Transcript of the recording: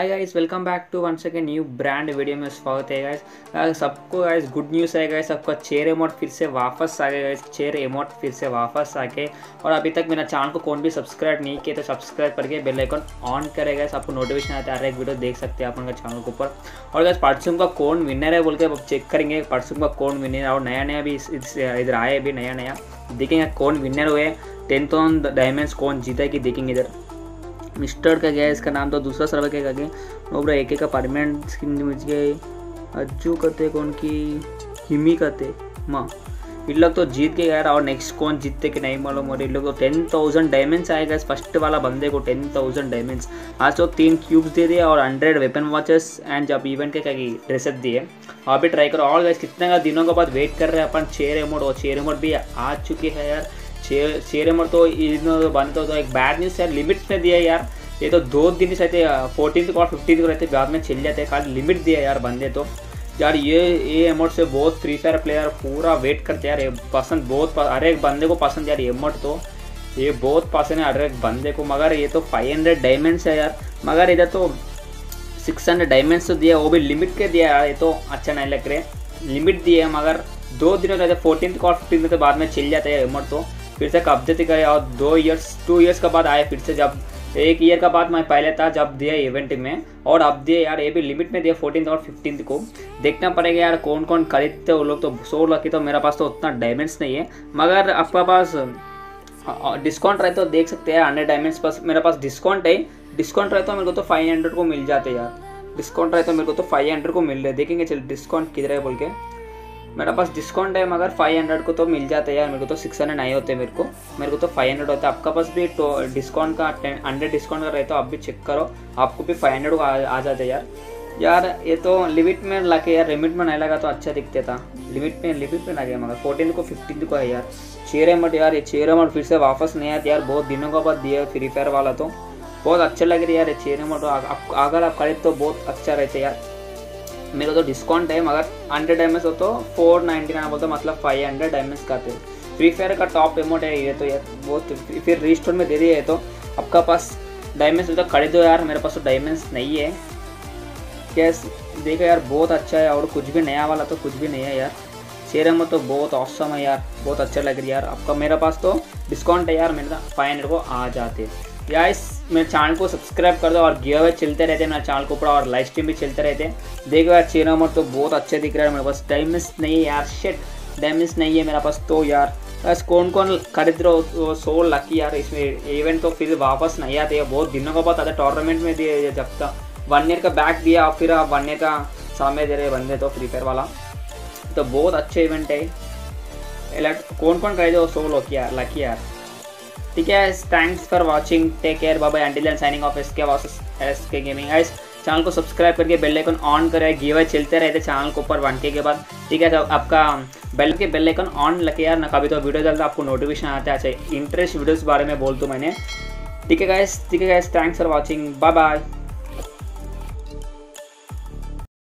Hi guys, welcome back to once again new brand video में स्वागत है guys. सबको गाइस गुड न्यूज़ है गाइस, सबका चेयर एमोट फिर से वापस आ गया गाइस। चेयर एमोट फिर से वापस आके और अभी तक मेरा चैनल को कौन भी सब्सक्राइब नहीं किया तो सब्सक्राइब करके बेल आइकन ऑन करेगा गाइस। आपको नोटिफिकेशन आता है, हर एक वीडियो देख सकते हैं आप उनका चैनल के ऊपर। और गाइस परसों का कौन विनर है बोल के चेक करेंगे, परसों का कौन विनर और नया भी इधर आए, अभी नया देखेंगे कौन विनर हुए। 10,000 डायमंड्स कौन जीता है कि देखेंगे इधर। मिस्टर का गया इसका नाम, तो दूसरा सर्वर के आगे नोबरा एक का परमानेंट स्किन मिल गए। अज्जू कहते कौन की हिमी कहते माँ, इन लोग तो जीत के यार। और नेक्स्ट कौन जीतते कि नहीं मालूम। और इन लोग तो 10,000 डायमंड्स आएगा फर्स्ट वाला बंदे को, 10,000 डायमंड्स। आज तो 3 क्यूब्स दे दिए और 100 वेपन वॉचेस एंड जब इवेंट के क्या ड्रेसेस दिए। आप भी ट्राई करो। और कितने का दिनों के बाद वेट कर रहे हैं अपन चेयर एमोट, और चेयर एमोट भी आ चुकी है यार। चेयर एमोट तो बने तो एक बैड न्यूज़ यार, लिमिट में दिया यार। ये तो 2 दिन ही रहते, 14 और 15 को रहते, बाद में चल जाते हैं। खाली लिमिट दिया यार बंदे तो यार। ये एमोट से बहुत फ्री फायर प्लेयर पूरा वेट करते यार। ये पसंद बहुत, हर एक बंदे को पसंद यार एमोट तो, ये बहुत पसंद है हर एक बंदे को। मगर ये तो 500 डायमंड्स है यार, मगर इधर तो 600 डायमंड्स तो दिया, वो भी लिमिट के दिया यार। ये तो अच्छा नहीं लग रहे, लिमिट दिए मगर 2 दिनों रहते, 14 और 15 के बाद में चल जाते हैं एमोट तो। फिर से कब्जे करे और 2 ईयर्स के बाद आए फिर से। जब 1 ईयर का बाद मैं पहले था जब दिया इवेंट में, और अब दिए यार। ये भी लिमिट में दिया 14 और 15 को। देखना पड़ेगा यार कौन कौन खरीदते वो लोग तो। 100 लकी तो मेरा पास तो उतना डायमंड्स नहीं है, मगर आपका पास डिस्काउंट रहे तो देख सकते हैं। 100 डायमंड्स पास मेरे पास डिस्काउंट है। डिस्काउंट रहे तो मेरे को तो 500 को मिल जाते यार। डिस्काउंट रहे तो मेरे को तो 500 को मिल रहे। देखेंगे चल डिस्काउंट किधर है बोल के। मेरा पास डिस्काउंट है मगर 500 को तो मिल जाता है यार। मेरे को तो 600 नहीं होते, मेरे को तो 500 होता है। आपका पास भी तो डिस्काउंट का 100 डिस्काउंट का रहे तो आप भी चेक करो, आपको भी 500 को आ जाते यार। ये तो लिमिट में लगे यार, लिमिट में नहीं लगा तो अच्छा दिखता था। लिमिट में लगे मगर 14 को 15 को है यार। चेयर एमोट यार, ये चेयर एमोट फिर से वापस नहीं आती यार। बहुत दिनों के बाद दिया फ्री फायर वाला तो बहुत अच्छा लग रहा है यार। ये चेयर एमोट अगर आप खरीद तो बहुत अच्छा रहते यार। मेरे को तो डिस्काउंट है मगर 100 डायमंड्स हो तो 499 बोलते, मतलब 500 डायमंड्स का थे। फ्री फायर का टॉप एमोट है ये तो यार। बहुत फिर रीस्टोर में दे दिया है तो आपका पास डायमंड्स हो तो खरीदो यार। मेरे पास तो डायमंड्स नहीं है। कैस देखो यार, बहुत अच्छा है। और कुछ भी नया वाला तो कुछ भी नहीं है यार। चेयर एमोट तो बहुत ऑसम है यार, बहुत अच्छा लग रही है यार। आपका मेरे पास तो डिस्काउंट है यार, मेरे 500 को आ जाते यार। मेरे चैनल को सब्सक्राइब कर दो और गिव अवे चलते रहते हैं मेरे चैनल के ऊपर, और लाइव स्ट्रीम भी चलते रहते हैं। देखो यार चेयर एमोट तो बहुत अच्छे दिख रहा है। मेरे पास डायमंड्स नहीं है यार, शिट डायमंड्स नहीं है मेरा पास तो यार। बस कौन कौन खरीद रहे हो 100 लकी यार। इसमें इवेंट तो फिर वापस नहीं आते हैं, बहुत दिनों का बाद आते। टूर्नामेंट में दिए जब तक 1 ईयर का बैक दिया और फिर आप 1 ईयर का सामने दे रहे बंदे तो फ्री फायर वाला तो बहुत अच्छे इवेंट है। कौन कौन खरीदे 100 लकी यार। ठीक है, thanks for watching, take care, bye bye, until then signing off SK gaming guys. Channel को सब्सक्राइब करके बेल आइकन ऑन करें, गिव अवे चलते रहते चैनल के ऊपर 1K के बाद। ठीक है, तो आपका बेल आइकन ऑन लगे यार ना, कभी तो वीडियो डालता आपको नोटिफिकेशन आता है। अच्छा इंटरेस्ट वीडियोस बारे में बोल दूँ मैंने। ठीक है guys, thanks for watching, bye bye.